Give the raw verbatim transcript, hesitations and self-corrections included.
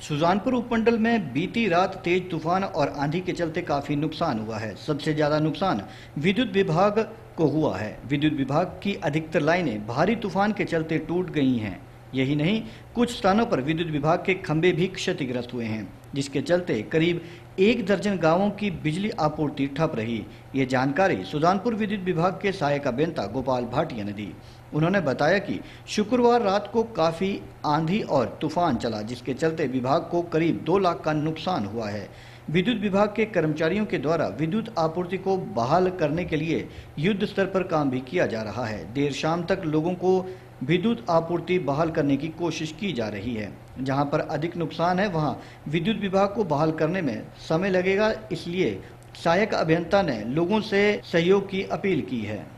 सुजानपुर उपमंडल में बीती रात तेज तूफान और आंधी के चलते काफी नुकसान हुआ है। सबसे ज्यादा नुकसान विद्युत विभाग को हुआ है। विद्युत विभाग की अधिकतर लाइनें भारी तूफान के चलते टूट गई हैं। यही नहीं, कुछ स्थानों पर विद्युत विभाग के खंभे भी क्षतिग्रस्त हुए हैं, जिसके चलते करीब एक दर्जन गांवों की बिजली आपूर्ति ठप रही। ये जानकारी सुजानपुर विद्युत विभाग के सहायक अभियंता गोपाल भाटिया ने दी। उन्होंने बताया कि शुक्रवार रात को काफी आंधी और तूफान चला, जिसके चलते विभाग को करीब दो लाख का नुकसान हुआ है। विद्युत विभाग के कर्मचारियों के द्वारा विद्युत आपूर्ति को बहाल करने के लिए युद्ध स्तर पर काम भी किया जा रहा है। देर शाम तक लोगों को विद्युत आपूर्ति बहाल करने की कोशिश की जा रही है। जहां पर अधिक नुकसान है, वहां विद्युत विभाग को बहाल करने में समय लगेगा, इसलिए सहायक अभियंता ने लोगों से सहयोग की अपील की है।